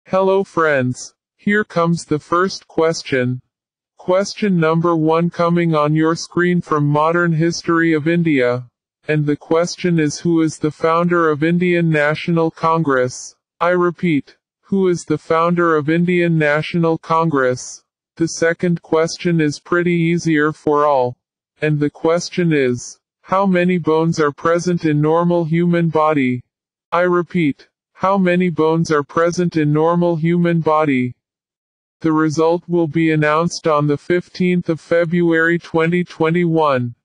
Hello friends. Here comes the first question. Question number 1 coming on your screen from Modern History of India. And the question is, who is the founder of Indian National Congress? I repeat, who is the founder of Indian National Congress? The second question is pretty easier for all. And the question is, how many bones are present in normal human body? I repeat, how many bones are present in normal human body? The result will be announced on the 15th of February 2021.